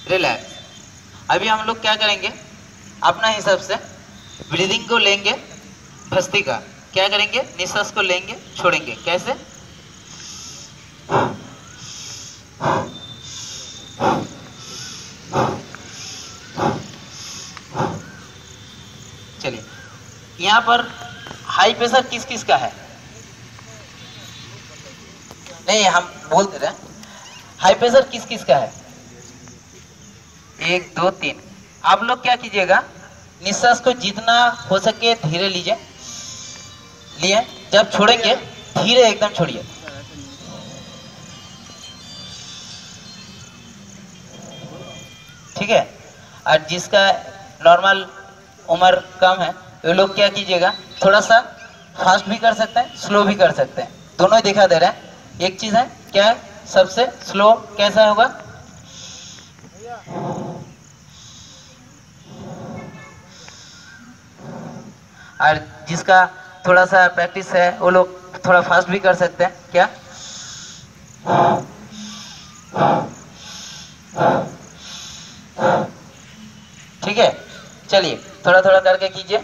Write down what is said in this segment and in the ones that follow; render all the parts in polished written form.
Relax. अभी हम लोग क्या करेंगे, अपना हिसाब से ब्रीदिंग को लेंगे, भस्त्रिका क्या करेंगे, निश्वास को लेंगे छोड़ेंगे। कैसे? चलिए, यहाँ पर हाई प्रेशर किस किस का है? नहीं, हम बोल दे रहे हैं, हाई प्रेशर किस किस का है? 1 2 3। आप लोग क्या कीजिएगा, निश्वास को जितना हो सके धीरे लीजिए, लिए जब छोड़ेंगे धीरे एकदम छोड़िए। ठीक है। और जिसका नॉर्मल उम्र कम है वो लोग क्या कीजिएगा, थोड़ा सा फास्ट भी कर सकते हैं, स्लो भी कर सकते हैं, दोनों ही दिखा दे रहे हैं। एक चीज है क्या, सबसे स्लो कैसा होगा? और जिसका थोड़ा सा प्रैक्टिस है वो लोग थोड़ा फास्ट भी कर सकते हैं। क्या? ठीक है, चलिए थोड़ा थोड़ा करके कीजिए।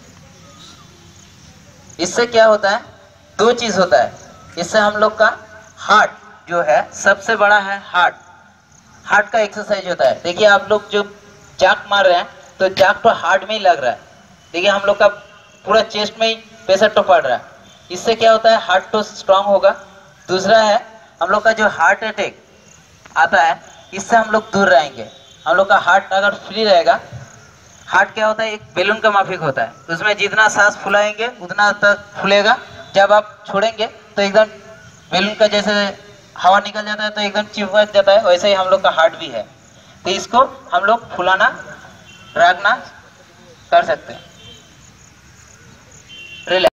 इससे क्या होता है, दो चीज होता है। इससे हम लोग का हार्ट जो है, सबसे बड़ा है हार्ट का एक्सरसाइज होता है। देखिए आप लोग जो जाक मार रहे हैं तो जाक तो हार्ट में ही लग रहा है। देखिए हम लोग का पूरा चेस्ट में ही प्रेशर तो पड़ रहा है। इससे क्या होता है, हार्ट तो स्ट्रांग होगा। दूसरा है, हम लोग का जो हार्ट अटैक आता है इससे हम लोग दूर रहेंगे। हम लोग का हार्ट अगर फ्री रहेगा, हार्ट क्या होता है, एक बैलून का माफिक होता है, उसमें जितना सांस फुलाएंगे उतना तक फूलेगा। जब आप छोड़ेंगे तो एकदम बैलून का जैसे हवा निकल जाता है तो एकदम चिपक जाता है, वैसे ही हम लोग का हार्ट भी है। तो इसको हम लोग फुलाना रखना कर सकते हैं। रिलैक्स।